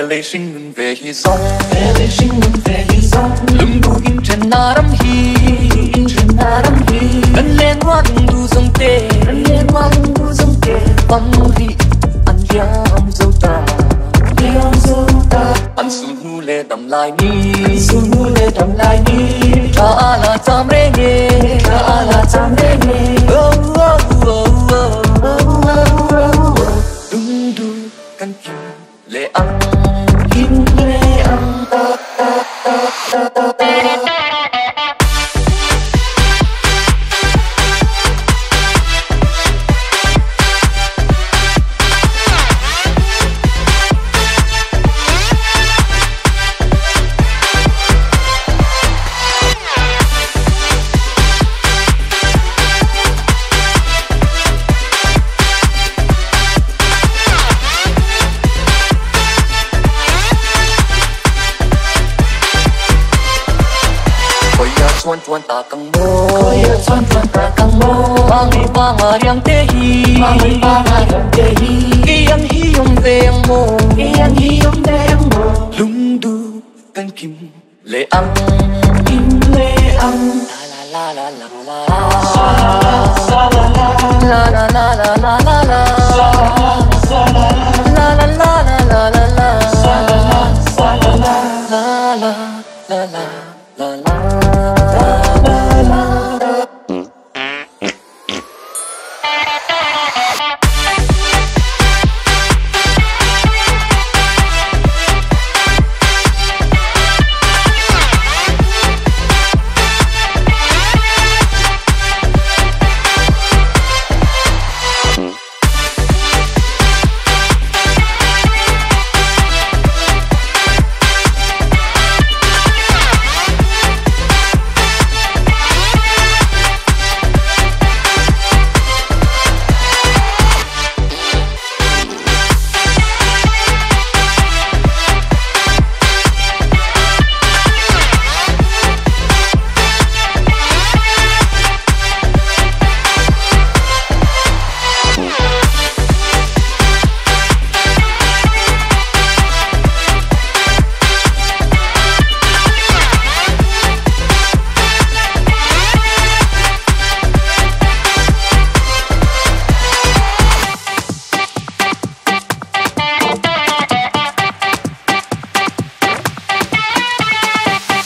heleihringnunvehizawng lungdu in naram hi nan len wa lungdu zong te pam ri an liam zo ta an su nu le dam lai ni ta ala tam re nge lungdu kan kim le ang tuan ta kang mo mangi banga riang te hi kiang hi yong veang mo lungdu kan kim le ang la la la la la la